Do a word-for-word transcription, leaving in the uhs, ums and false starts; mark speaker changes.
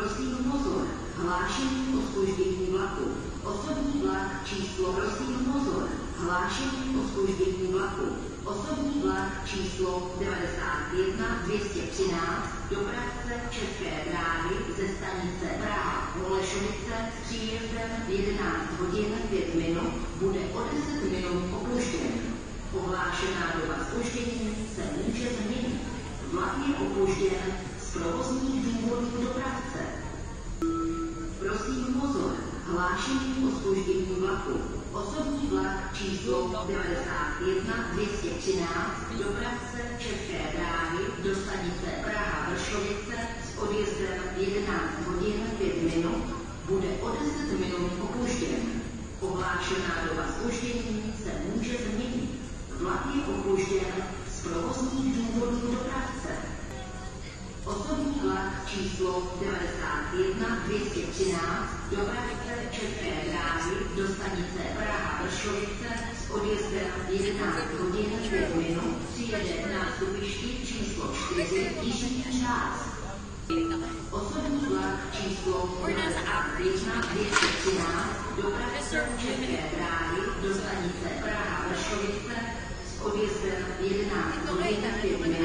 Speaker 1: Prosím pozor, hlášení o zpoždění vlaku. Osobní vlak číslo prosím pozor, hlášení o zpoždění vlaku. Osobní vlak číslo devadesát jedna dvě stě třináct, dopravce České dráhy ze stanice Praha Holešovice s příjezdem v jedenáct hodin pět minut bude o deset minut opožděn. Ohlášená doba zpoždění se může změnit. Vlak je opožděn z provozních důvodů dopravce. Prosím pozor, hlášení o zpoždění vlaku. Osobní vlak číslo devadesát jedna dvě stě třináct, dopravce České dráhy do stanice Praha Vršovice s odjezdem v jedenáct hodin pět minut bude o deset minut opožděn. Ohlášená doba zpoždění se může změnit. Vlak je opožděn z provozních důvodů dopravce. Osobní vlak číslo devadesát jedna dvě stě třináct, dopravce České dráhy do stanice Praha Vršovice s odjezdem v jedenáct hodin pět minut přijede na stupišti číslo čtyři Jižní Řáz. Osobní vlak číslo devadesát jedna dvě stě třináct, dopravce České dráhy do stanice Praha Vršovice s odjezdem v jedenáct hodin pět minut